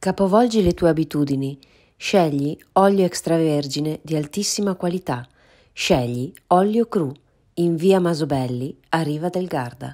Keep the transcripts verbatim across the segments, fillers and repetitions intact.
Capovolgi le tue abitudini. Scegli olio extravergine di altissima qualità. Scegli Olio Cru in via Masobelli a Riva del Garda.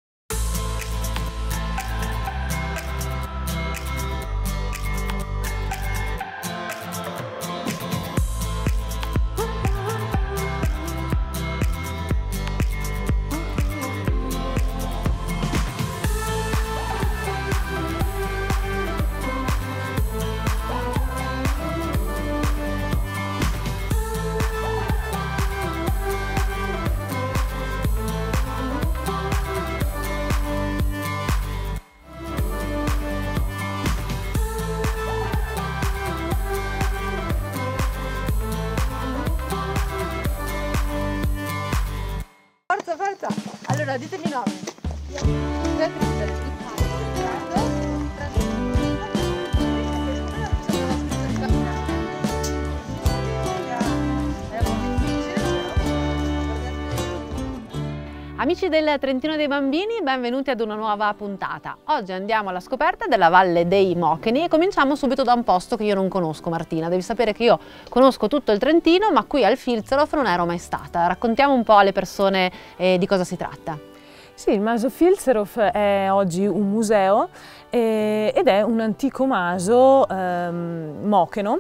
Forza, forza! Allora, ditemi il nome. Amici del Trentino dei Bambini, benvenuti ad una nuova puntata. Oggi andiamo alla scoperta della Valle dei Mocheni e cominciamo subito da un posto che io non conosco, Martina. Devi sapere che io conosco tutto il Trentino, ma qui al Filzerhof non ero mai stata. Raccontiamo un po' alle persone eh, di cosa si tratta. Sì, il Maso Filzerhof è oggi un museo eh, ed è un antico maso ehm, mocheno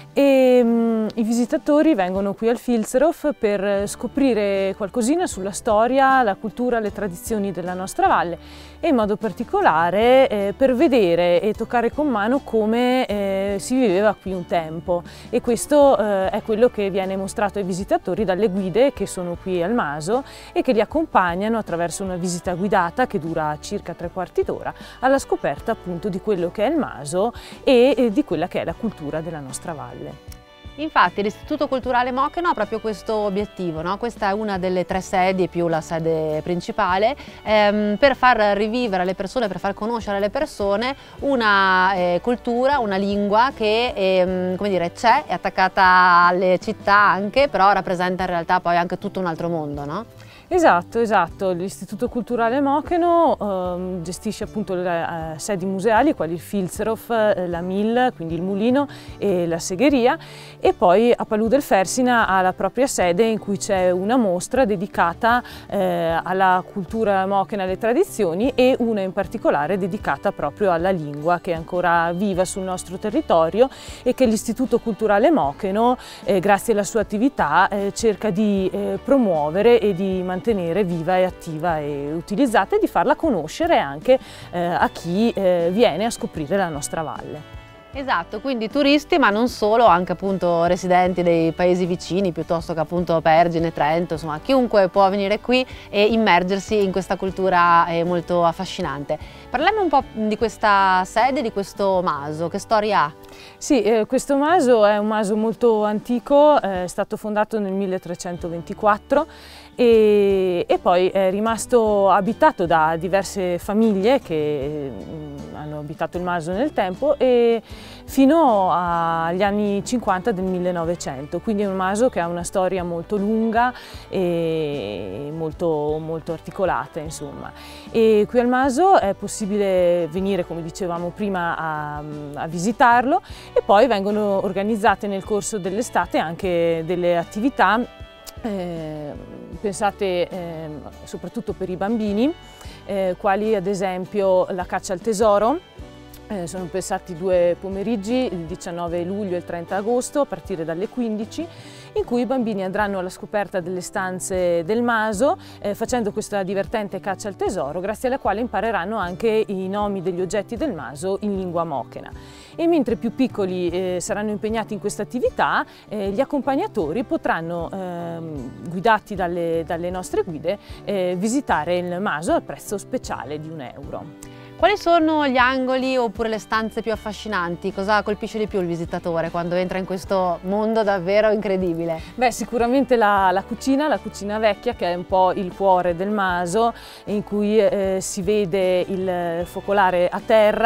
e um, i visitatori vengono qui al Filzerhof per scoprire qualcosina sulla storia, la cultura, le tradizioni della nostra valle e in modo particolare eh, per vedere e toccare con mano come eh, si viveva qui un tempo, e questo eh, è quello che viene mostrato ai visitatori dalle guide che sono qui al maso e che li accompagnano attraverso una visita guidata che dura circa tre quarti d'ora alla scoperta appunto di quello che è il maso e, e di quella che è la cultura della nostra valle. Infatti l'Istituto Culturale Mocheno ha proprio questo obiettivo, no? Questa è una delle tre sedi più la sede principale, ehm, per far rivivere alle persone, per far conoscere alle persone una eh, cultura, una lingua che ehm, come dire, c'è, è attaccata alle città anche, però rappresenta in realtà poi anche tutto un altro mondo, no? Esatto, esatto. L'Istituto Culturale Mocheno eh, gestisce appunto le eh, sedi museali, quali il Filzerhof, eh, la Mill, quindi il mulino e la segheria, e poi a Palù del Fersina ha la propria sede in cui c'è una mostra dedicata eh, alla cultura mochena e alle tradizioni, e una in particolare dedicata proprio alla lingua che è ancora viva sul nostro territorio e che l'Istituto Culturale Mocheno, eh, grazie alla sua attività, eh, cerca di eh, promuovere e di mantenere tenere viva e attiva e utilizzata, e di farla conoscere anche eh, a chi eh, viene a scoprire la nostra valle. Esatto, quindi turisti, ma non solo, anche appunto residenti dei paesi vicini, piuttosto che appunto Pergine, Trento, insomma chiunque può venire qui e immergersi in questa cultura eh, molto affascinante. Parliamo un po' di questa sede, di questo maso, che storia ha? Sì, eh, questo maso è un maso molto antico, è stato fondato nel milletrecentoventiquattro e, e poi è rimasto abitato da diverse famiglie che mh, hanno abitato il maso nel tempo, e fino agli anni cinquanta del millenovecento, quindi è un maso che ha una storia molto lunga e molto, molto articolata, insomma. E qui al maso è possibile venire, come dicevamo prima, a, a visitarlo, e poi vengono organizzate nel corso dell'estate anche delle attività eh, pensate eh, soprattutto per i bambini, eh, quali ad esempio la caccia al tesoro. Eh, sono pensati due pomeriggi, il diciannove luglio e il trenta agosto, a partire dalle quindici, in cui i bambini andranno alla scoperta delle stanze del maso, eh, facendo questa divertente caccia al tesoro, grazie alla quale impareranno anche i nomi degli oggetti del maso in lingua mochena. E mentre più piccoli eh, saranno impegnati in questa attività, eh, gli accompagnatori potranno, eh, guidati dalle, dalle nostre guide, eh, visitare il maso al prezzo speciale di un euro. Quali sono gli angoli oppure le stanze più affascinanti? Cosa colpisce di più il visitatore quando entra in questo mondo davvero incredibile? Beh, sicuramente la, la cucina, la cucina vecchia, che è un po' il cuore del maso, in cui eh, si vede il focolare a terra,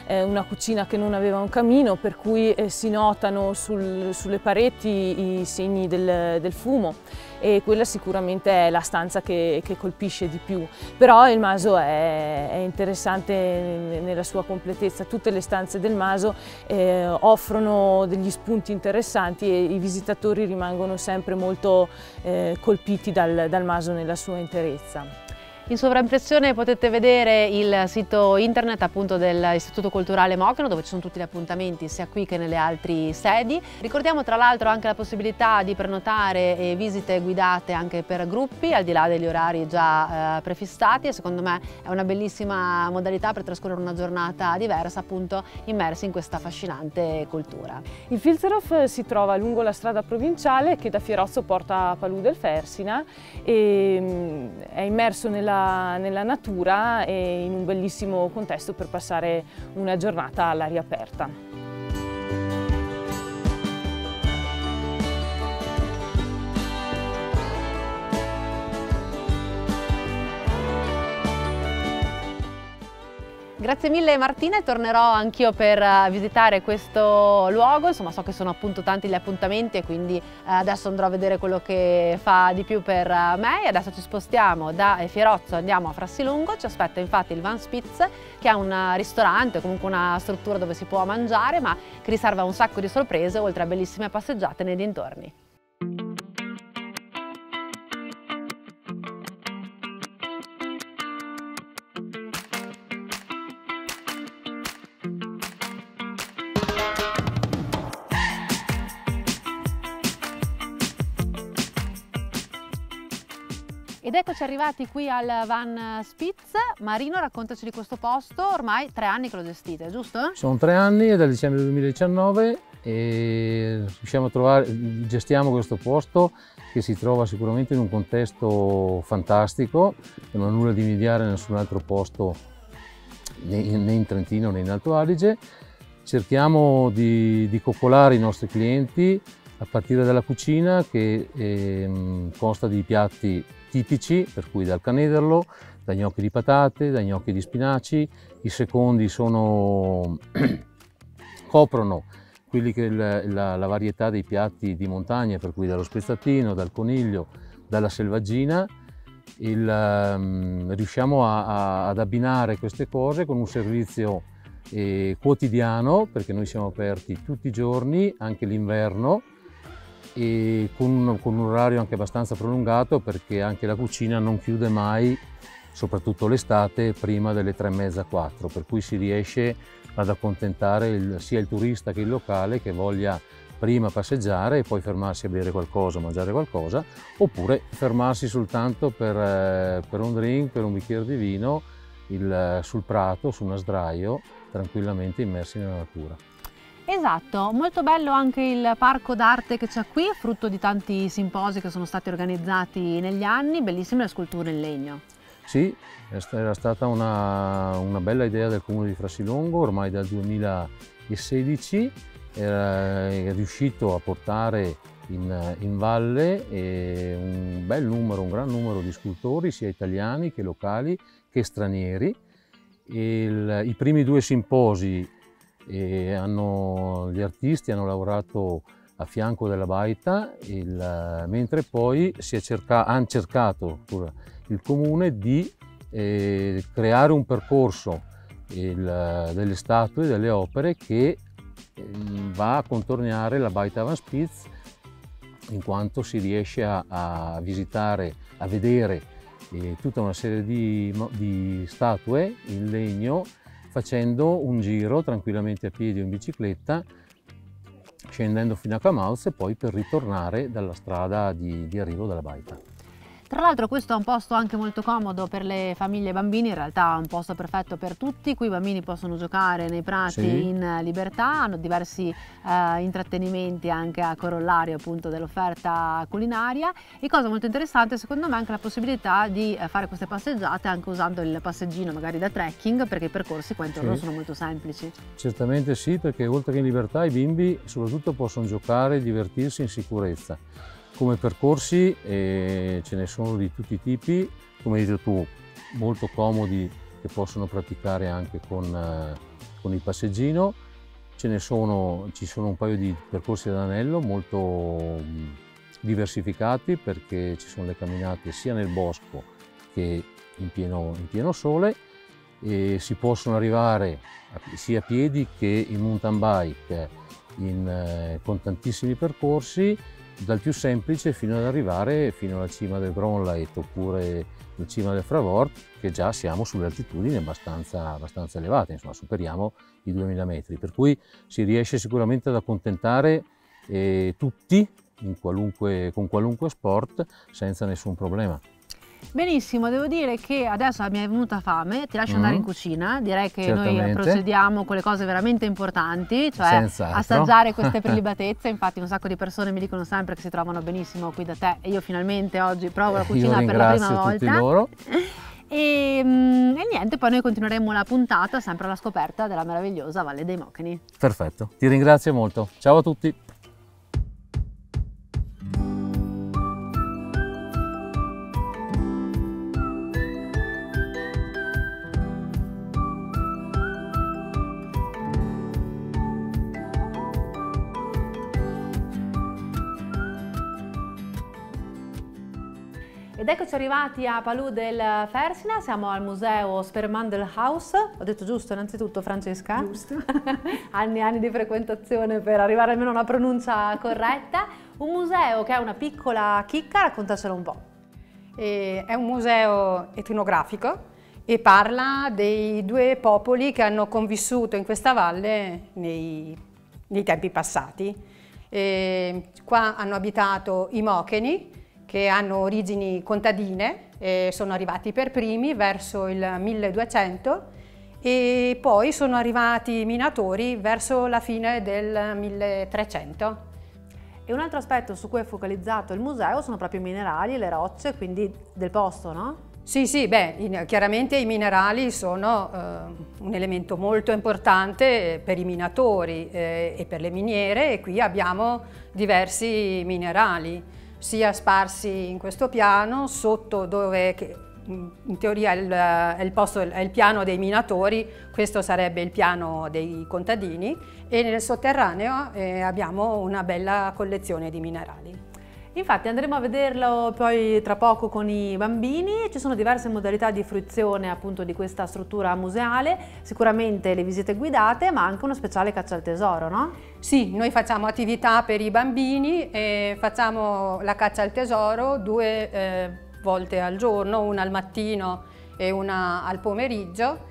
eh, una cucina che non aveva un camino, per cui eh, si notano sul, sulle pareti i segni del, del fumo, e quella sicuramente è la stanza che, che colpisce di più. Però il Maso è, è interessante nella sua completezza, tutte le stanze del Maso eh, offrono degli spunti interessanti e i visitatori rimangono sempre molto eh, colpiti dal, dal Maso nella sua interezza. In sovraimpressione potete vedere il sito internet appunto dell'Istituto Culturale Moccheno, dove ci sono tutti gli appuntamenti sia qui che nelle altre sedi. Ricordiamo tra l'altro anche la possibilità di prenotare e visite guidate anche per gruppi, al di là degli orari già eh, prefissati, e secondo me è una bellissima modalità per trascorrere una giornata diversa, appunto immersi in questa affascinante cultura. Il Filzerhof si trova lungo la strada provinciale che da Fierozzo porta a Palù del Fersina e mh, è immerso nella nella natura e in un bellissimo contesto per passare una giornata all'aria aperta. Grazie mille Martina, e tornerò anch'io per visitare questo luogo. Insomma, so che sono appunto tanti gli appuntamenti e quindi adesso andrò a vedere quello che fa di più per me. E adesso ci spostiamo da Fierozzo, andiamo a Frassilungo. Ci aspetta infatti il Van Spitz, che è un ristorante, comunque una struttura dove si può mangiare, ma che riserva un sacco di sorprese, oltre a bellissime passeggiate nei dintorni. Ed eccoci arrivati qui al Van Spitz. Marino, raccontaci di questo posto, ormai tre anni che lo gestite, giusto? Sono tre anni, è dal dicembre duemiladiciannove e riusciamo a trovare, gestiamo questo posto che si trova sicuramente in un contesto fantastico, che non ha nulla di invidiare a nessun altro posto né in Trentino né in Alto Adige. Cerchiamo di, di coccolare i nostri clienti a partire dalla cucina, che eh, consta di piatti tipici, per cui dal canederlo, da gnocchi di patate, da gnocchi di spinaci. I secondi sono coprono quelli che la, la, la varietà dei piatti di montagna, per cui dallo spezzatino, dal coniglio, dalla selvaggina. Il, um, riusciamo a, a, ad abbinare queste cose con un servizio eh, quotidiano, perché noi siamo aperti tutti i giorni, anche l'inverno, e con, con un orario anche abbastanza prolungato, perché anche la cucina non chiude mai, soprattutto l'estate, prima delle tre e mezza, quattro, per cui si riesce ad accontentare il, sia il turista che il locale che voglia prima passeggiare e poi fermarsi a bere qualcosa, mangiare qualcosa, oppure fermarsi soltanto per, eh, per un drink, per un bicchiere di vino il, sul prato, su una sdraio, tranquillamente immersi nella natura. Esatto, molto bello anche il parco d'arte che c'è qui, frutto di tanti simposi che sono stati organizzati negli anni, bellissime le sculture in legno. Sì, era stata una, una bella idea del comune di Frassilongo, ormai dal duemilasedici era, è riuscito a portare in, in valle un bel numero, un gran numero di scultori, sia italiani che locali che stranieri. Il, i primi due simposi E hanno, gli artisti hanno lavorato a fianco della baita, il, mentre poi si è cerca, hanno cercato il comune di eh, creare un percorso il, delle statue, delle opere che eh, va a contornare la baita Van Spitz, in quanto si riesce a, a visitare, a vedere eh, tutta una serie di, di statue in legno, facendo un giro tranquillamente a piedi o in bicicletta, scendendo fino a Kamauz e poi per ritornare dalla strada di, di arrivo della baita. Tra l'altro questo è un posto anche molto comodo per le famiglie e bambini, in realtà è un posto perfetto per tutti. Qui i bambini possono giocare nei prati sì. in libertà, hanno diversi eh, intrattenimenti anche a corollario appunto dell'offerta culinaria, e cosa molto interessante secondo me è anche la possibilità di fare queste passeggiate anche usando il passeggino magari da trekking, perché i percorsi qua intorno sì. sono molto semplici. Certamente sì, perché oltre che in libertà i bimbi soprattutto possono giocare e divertirsi in sicurezza. Come percorsi eh, ce ne sono di tutti i tipi, come hai detto tu, molto comodi, che possono praticare anche con, eh, con il passeggino. Ce ne sono, ci sono un paio di percorsi ad anello molto diversificati, perché ci sono le camminate sia nel bosco che in pieno, in pieno sole, e si possono arrivare sia a piedi che in mountain bike in, eh, con tantissimi percorsi, dal più semplice fino ad arrivare fino alla cima del Gronleit oppure la cima del Fravord, che già siamo sulle altitudini abbastanza, abbastanza elevate, insomma superiamo i duemila metri, per cui si riesce sicuramente ad accontentare eh, tutti in qualunque, con qualunque sport senza nessun problema. Benissimo, devo dire che adesso mi è venuta fame, ti lascio Mm. andare in cucina, direi che Certamente. noi procediamo con le cose veramente importanti, cioè Senz'altro. assaggiare queste prelibatezze. Infatti un sacco di persone mi dicono sempre che si trovano benissimo qui da te, e io finalmente oggi provo la cucina Io per la prima ringrazio tutti volta. loro. E, mm, e niente, poi noi continueremo la puntata sempre alla scoperta della meravigliosa Valle dei Mocheni. Perfetto, ti ringrazio molto. Ciao a tutti. Ed eccoci arrivati a Palù del Fersina, siamo al museo Spermandelhaus. Ho detto giusto innanzitutto, Francesca? Giusto. anni e anni di frequentazione per arrivare almeno a una pronuncia corretta. Un museo che è una piccola chicca, raccontacelo un po'. E è un museo etnografico e parla dei due popoli che hanno convissuto in questa valle nei, nei tempi passati. E qua hanno abitato i Mocheni, che hanno origini contadine, e sono arrivati per primi verso il milleduecento, e poi sono arrivati i minatori verso la fine del milletrecento. E un altro aspetto su cui è focalizzato il museo sono proprio i minerali, le rocce, quindi del posto, no? Sì, sì, beh, in, chiaramente i minerali sono eh, un elemento molto importante per i minatori eh, e per le miniere, e qui abbiamo diversi minerali, sia sparsi in questo piano, sotto dove che, in teoria è il, è, il posto, è il piano dei minatori, questo sarebbe il piano dei contadini, e nel sotterraneo eh, abbiamo una bella collezione di minerali. Infatti andremo a vederlo poi tra poco con i bambini. Ci sono diverse modalità di fruizione appunto di questa struttura museale, sicuramente le visite guidate, ma anche uno speciale caccia al tesoro, no? Sì, noi facciamo attività per i bambini e facciamo la caccia al tesoro due eh, volte al giorno, una al mattino e una al pomeriggio,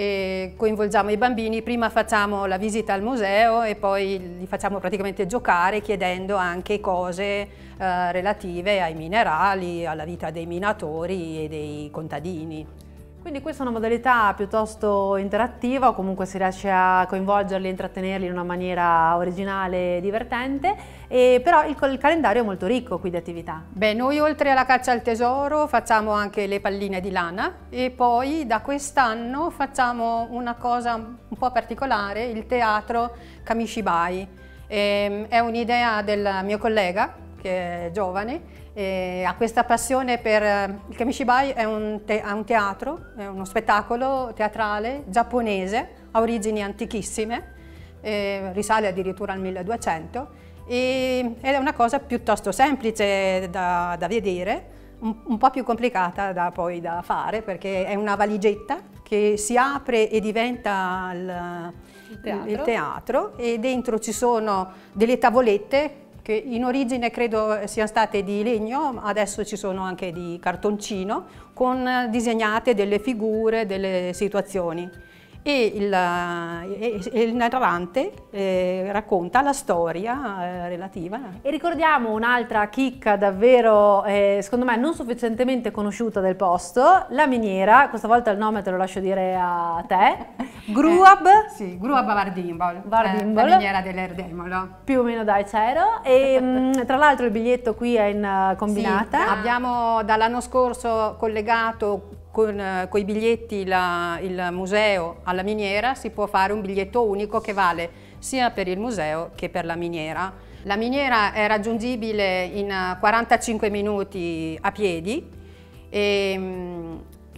e coinvolgiamo i bambini. Prima facciamo la visita al museo e poi li facciamo praticamente giocare, chiedendo anche cose eh, relative ai minerali, alla vita dei minatori e dei contadini. Quindi questa è una modalità piuttosto interattiva, o comunque si riesce a coinvolgerli e intrattenerli in una maniera originale e divertente, e però il, il calendario è molto ricco qui di attività. Beh, noi oltre alla caccia al tesoro facciamo anche le palline di lana, e poi da quest'anno facciamo una cosa un po' particolare, il teatro Kamishibai. E, è un'idea del mio collega, che è giovane, e ha questa passione per il Kamishibai. È un, te, è un teatro, è uno spettacolo teatrale giapponese, ha origini antichissime, eh, risale addirittura al milleduecento, e, ed è una cosa piuttosto semplice da, da vedere, un, un po' più complicata da, poi da fare, perché è una valigetta che si apre e diventa il, il, teatro. il teatro, e dentro ci sono delle tavolette che in origine credo siano state di legno, adesso ci sono anche di cartoncino, con disegnate delle figure, delle situazioni. E il, e il narrante eh, racconta la storia eh, relativa. E ricordiamo un'altra chicca davvero, eh, secondo me, non sufficientemente conosciuta del posto, la miniera. Questa volta il nome te lo lascio dire a te. Gruab. Eh, sì, Gruab Vardimbol, Vardimbol. Eh, la miniera dell'Erdemolo. Più o meno dai Cero. E mh, tra l'altro il biglietto qui è in uh, combinata. Sì, abbiamo dall'anno scorso collegato con uh, i biglietti la, il museo alla miniera. Si può fare un biglietto unico che vale sia per il museo che per la miniera. La miniera è raggiungibile in quarantacinque minuti a piedi, e um,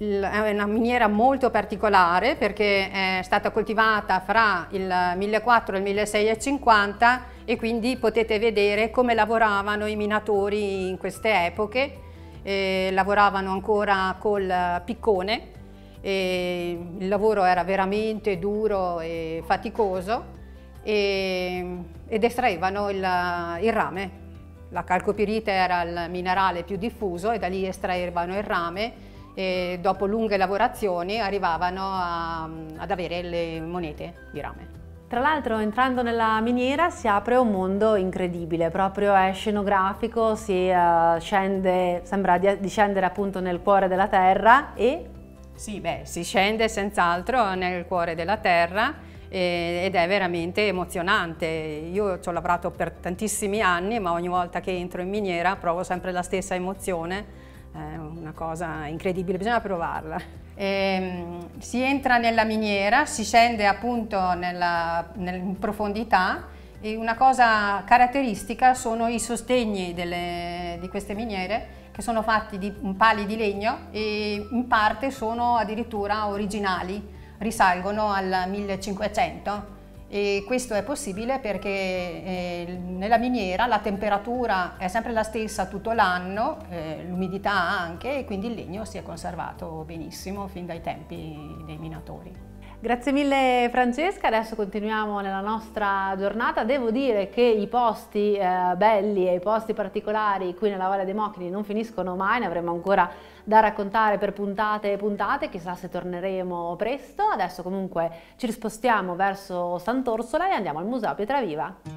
è una miniera molto particolare perché è stata coltivata fra il millequattrocento e il milleseicentocinquanta e quindi potete vedere come lavoravano i minatori in queste epoche. Eh, lavoravano ancora col piccone, e il lavoro era veramente duro e faticoso e, ed estraevano il, il rame. La calcopirite era il minerale più diffuso e da lì estraevano il rame e dopo lunghe lavorazioni arrivavano a, ad avere le monete di rame. Tra l'altro, entrando nella miniera si apre un mondo incredibile, proprio è scenografico, si uh, scende, sembra di, di scendere appunto nel cuore della terra e... Sì, beh, si scende senz'altro nel cuore della terra eh, ed è veramente emozionante. Io ci ho lavorato per tantissimi anni, ma ogni volta che entro in miniera provo sempre la stessa emozione, è una cosa incredibile, bisogna provarla. E, si entra nella miniera, si scende appunto nella, nella, in profondità e una cosa caratteristica sono i sostegni delle, di queste miniere che sono fatti di pali di legno e in parte sono addirittura originali, risalgono al millecinquecento. E questo è possibile perché eh, nella miniera la temperatura è sempre la stessa tutto l'anno, eh, l'umidità anche, e quindi il legno si è conservato benissimo fin dai tempi dei minatori. Grazie mille Francesca, adesso continuiamo nella nostra giornata. Devo dire che i posti eh, belli e i posti particolari qui nella Valle dei Mochini non finiscono mai, ne avremo ancora da raccontare per puntate e puntate, chissà se torneremo presto. Adesso comunque ci spostiamo verso Sant'Orsola e andiamo al Museo Pietraviva.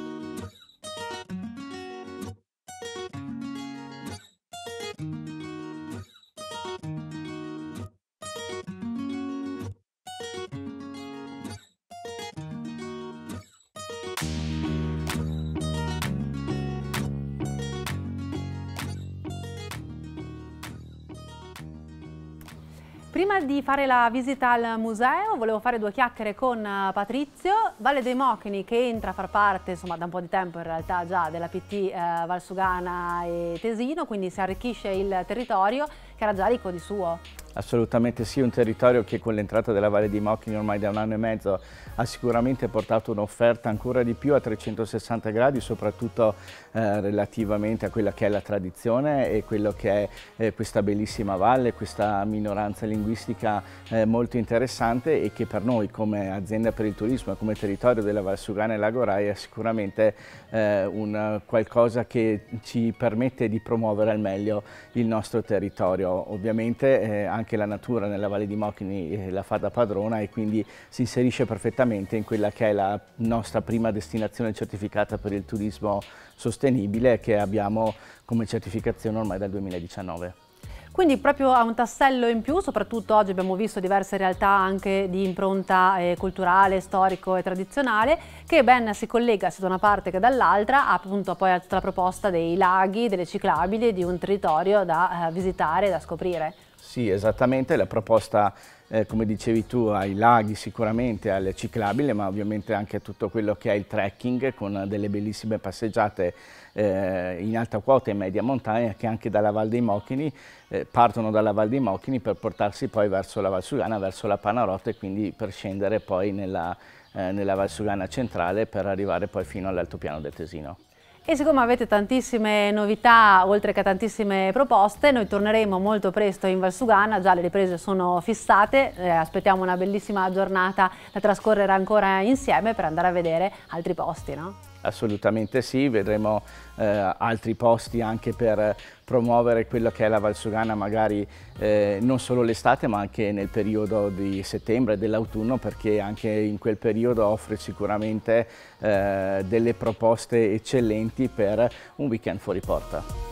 Prima di fare la visita al museo volevo fare due chiacchiere con Patrizio. Valle dei Mochini che entra a far parte, insomma, da un po' di tempo in realtà già della P T eh, Valsugana e Tesino, quindi si arricchisce il territorio che era già ricco di suo. Assolutamente sì, un territorio che con l'entrata della Valle dei Mochini ormai da un anno e mezzo ha sicuramente portato un'offerta ancora di più a trecentosessanta gradi, soprattutto eh, relativamente a quella che è la tradizione e quello che è eh, questa bellissima valle, questa minoranza linguistica eh, molto interessante e che per noi come azienda per il turismo e come territorio della Valsugana e Lago Rai è sicuramente eh, un qualcosa che ci permette di promuovere al meglio il nostro territorio. Ovviamente eh, anche la natura nella Valle dei Mochini eh, la fa da padrona e quindi si inserisce perfettamente in quella che è la nostra prima destinazione certificata per il turismo sostenibile che abbiamo come certificazione ormai dal duemiladiciannove. Quindi proprio ha un tassello in più, soprattutto oggi abbiamo visto diverse realtà anche di impronta eh, culturale, storico e tradizionale, che ben si collega sia da una parte che dall'altra appunto poi a tutta la proposta dei laghi, delle ciclabili e di un territorio da eh, visitare e da scoprire. Sì, esattamente, la proposta eh, come dicevi tu ai laghi sicuramente, alle ciclabili, ma ovviamente anche a tutto quello che è il trekking con delle bellissime passeggiate eh, in alta quota e media montagna che anche dalla Val dei Mochini eh, partono dalla Val dei Mochini per portarsi poi verso la Valsugana, verso la Panarotta e quindi per scendere poi nella, eh, nella Valsugana centrale per arrivare poi fino all'altopiano del Tesino. E siccome avete tantissime novità, oltre che tantissime proposte, noi torneremo molto presto in Valsugana, già le riprese sono fissate, eh, aspettiamo una bellissima giornata da trascorrere ancora insieme per andare a vedere altri posti, no? Assolutamente sì, vedremo eh, altri posti anche per promuovere quello che è la Valsugana magari eh, non solo l'estate ma anche nel periodo di settembre e dell'autunno, perché anche in quel periodo offre sicuramente eh, delle proposte eccellenti per un weekend fuori porta.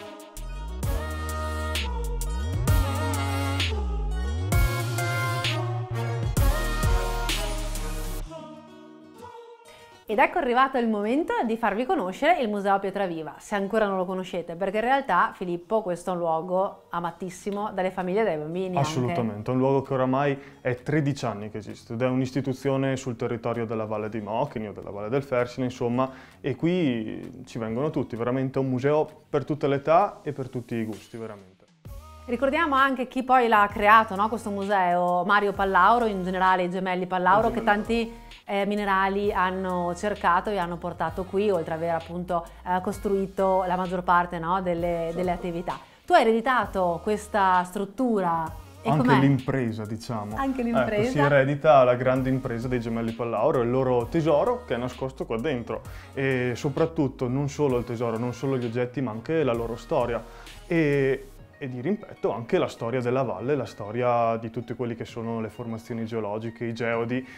Ed ecco arrivato il momento di farvi conoscere il Museo Pietraviva, se ancora non lo conoscete, perché in realtà, Filippo, questo è un luogo amatissimo dalle famiglie e dai bambini. Assolutamente, anche. È un luogo che oramai è tredici anni che esiste ed è un'istituzione sul territorio della Valle dei Mochini o della Valle del Fersina, insomma, e qui ci vengono tutti, veramente un museo per tutte le età e per tutti i gusti, veramente. Ricordiamo anche chi poi l'ha creato, no, questo museo, Mario Pallauro, in generale i gemelli Pallauro, che tanti eh, minerali hanno cercato e hanno portato qui, oltre ad aver appunto eh, costruito la maggior parte, no, delle, delle attività. Tu hai ereditato questa struttura. E anche com'è? l'impresa, diciamo. Anche l'impresa. Ecco, si eredita la grande impresa dei gemelli Pallauro, il loro tesoro che è nascosto qua dentro. E soprattutto non solo il tesoro, non solo gli oggetti, ma anche la loro storia. E, e di rimpetto anche la storia della valle, la storia di tutte quelle che sono le formazioni geologiche, i geodi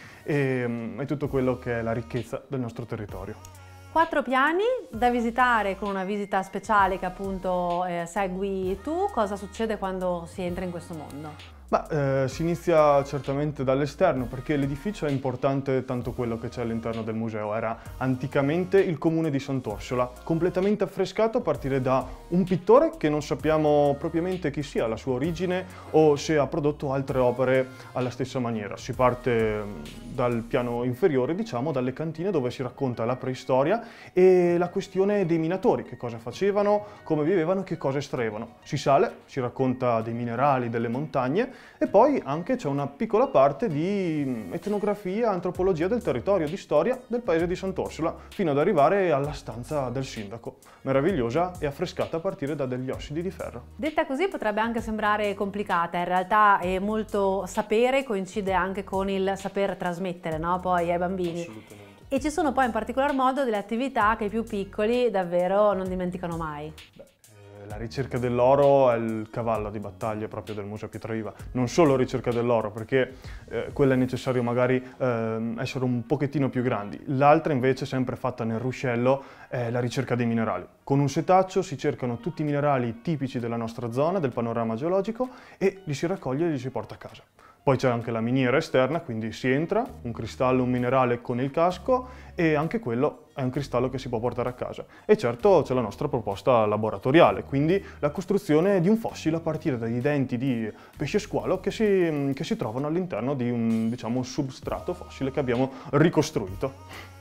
e, e tutto quello che è la ricchezza del nostro territorio. Quattro piani da visitare con una visita speciale che appunto eh, segui tu. Cosa succede quando si entra in questo mondo? Beh, eh, si inizia certamente dall'esterno perché l'edificio è importante tanto quello che c'è all'interno del museo. Era anticamente il comune di Sant'Orsola, completamente affrescato a partire da un pittore che non sappiamo propriamente chi sia, la sua origine o se ha prodotto altre opere alla stessa maniera. Si parte dal piano inferiore, diciamo, dalle cantine dove si racconta la preistoria e la questione dei minatori, che cosa facevano, come vivevano, che cosa estraevano. Si sale, si racconta dei minerali, delle montagne e poi anche c'è una piccola parte di etnografia, antropologia del territorio, di storia del paese di Sant'Orsola, fino ad arrivare alla stanza del sindaco, meravigliosa e affrescata a partire da degli ossidi di ferro. Detta così potrebbe anche sembrare complicata, in realtà è molto sapere, coincide anche con il saper trasmettere, no? Poi ai bambini. Assolutamente. E ci sono poi in particolar modo delle attività che i più piccoli davvero non dimenticano mai. Beh, la ricerca dell'oro è il cavallo di battaglia proprio del Museo Pietraviva. Non solo ricerca dell'oro, perché eh, quella è necessario magari eh, essere un pochettino più grandi. L'altra invece, sempre fatta nel ruscello, è la ricerca dei minerali. Con un setaccio si cercano tutti i minerali tipici della nostra zona, del panorama geologico, e li si raccoglie e li si porta a casa. Poi c'è anche la miniera esterna, quindi si entra, un cristallo, un minerale con il casco e anche quello è un cristallo che si può portare a casa. E certo c'è la nostra proposta laboratoriale, quindi la costruzione di un fossile a partire dai denti di pesce squalo che si, che si trovano all'interno di un, diciamo, un substrato fossile che abbiamo ricostruito.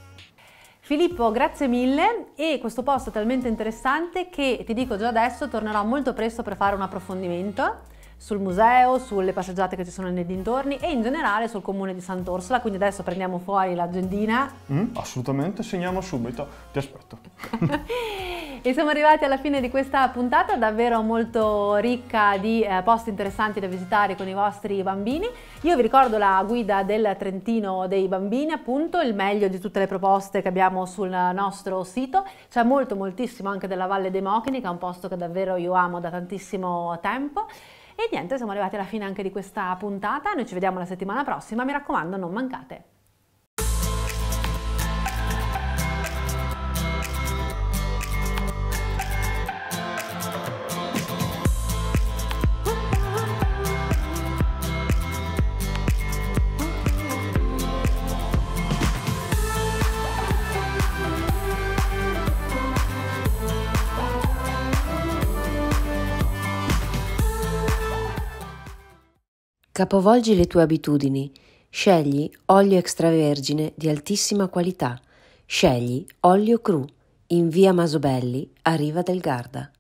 Filippo, grazie mille, e questo posto è talmente interessante che ti dico già adesso tornerò molto presto per fare un approfondimento sul museo, sulle passeggiate che ci sono nei dintorni e in generale sul comune di Sant'Orsola, quindi adesso prendiamo fuori l'agendina. Mm, assolutamente, segniamo subito, ti aspetto. E siamo arrivati alla fine di questa puntata davvero molto ricca di eh, posti interessanti da visitare con i vostri bambini. Io vi ricordo la guida del Trentino dei bambini, appunto, il meglio di tutte le proposte che abbiamo sul nostro sito. C'è molto moltissimo anche della Valle dei Mochini, che è un posto che davvero io amo da tantissimo tempo. E niente, siamo arrivati alla fine anche di questa puntata, noi ci vediamo la settimana prossima, mi raccomando non mancate! Capovolgi le tue abitudini. Scegli olio extravergine di altissima qualità. Scegli olio cru in via Masobelli a Riva del Garda.